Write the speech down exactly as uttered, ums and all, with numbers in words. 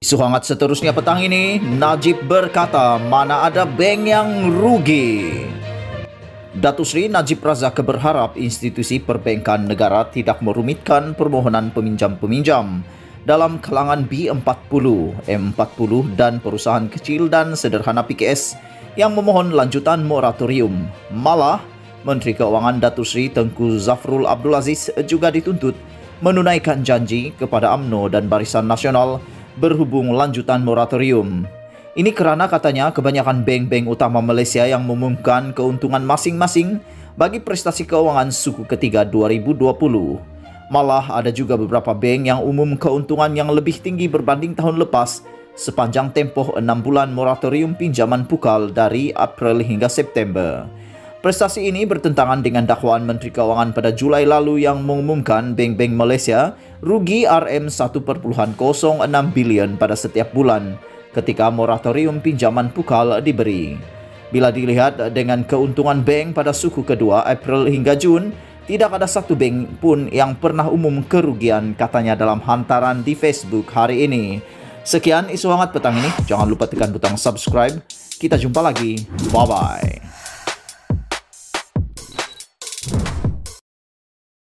Isu hangat seterusnya petang ini, Najib berkata mana ada bank yang rugi. Datuk Seri Najib Razak berharap institusi perbankan negara tidak merumitkan permohonan peminjam-peminjam dalam kalangan B empat puluh, M empat puluh dan perusahaan kecil dan sederhana P K S yang memohon lanjutan moratorium. Malah, Menteri Keuangan Datuk Seri Tengku Zafrul Abdul Aziz juga dituntut menunaikan janji kepada U M N O dan Barisan Nasional berhubung lanjutan moratorium. Ini kerana katanya kebanyakan bank-bank utama Malaysia yang mengumumkan keuntungan masing-masing bagi prestasi keuangan suku ketiga dua ribu dua puluh. Malah ada juga beberapa bank yang umum keuntungan yang lebih tinggi berbanding tahun lepas sepanjang tempoh enam bulan moratorium pinjaman pukal dari April hingga September. Prestasi ini bertentangan dengan dakwaan Menteri Keuangan pada Julai lalu yang mengumumkan bank-bank Malaysia rugi R M satu perpuluhan kosong enam bilion pada setiap bulan ketika moratorium pinjaman pukal diberi. Bila dilihat dengan keuntungan bank pada suku kedua April hingga Jun, tidak ada satu bank pun yang pernah umum kerugian, katanya dalam hantaran di Facebook hari ini. Sekian isu hangat petang ini. Jangan lupa tekan butang subscribe. Kita jumpa lagi. Bye-bye.